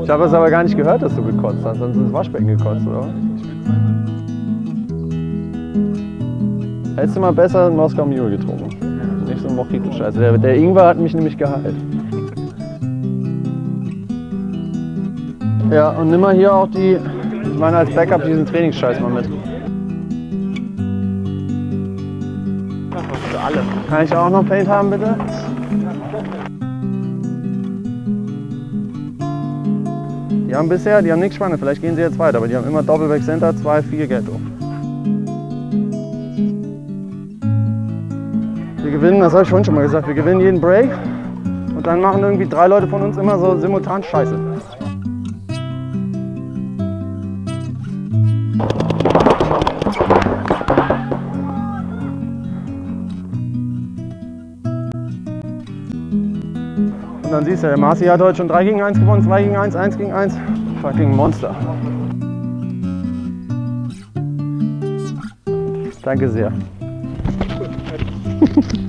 Ich habe es aber gar nicht gehört, dass du gekotzt hast, sonst ins Waschbecken gekotzt, oder? Hättest du mal besser einen Moskau Mule getrunken. Nicht so ein Mojito-Scheiße. Der Ingwer hat mich nämlich geheilt. Ja, und nimm mal hier auch die, ich meine als Backup diesen Trainingsscheiß mal mit. Für alle. Kann ich auch noch Paint haben, bitte? Die haben bisher, die haben nichts Spannendes, vielleicht gehen sie jetzt weiter, aber die haben immer Doppelback Center, 2-4 Ghetto. Wir gewinnen, das habe ich vorhin schon mal gesagt, wir gewinnen jeden Break und dann machen irgendwie 3 Leute von uns immer so simultan Scheiße. Und dann siehst du, der Marci hat heute schon 3 gegen 1 gewonnen, 2 gegen 1, 1 gegen 1. Fucking Monster. Danke sehr.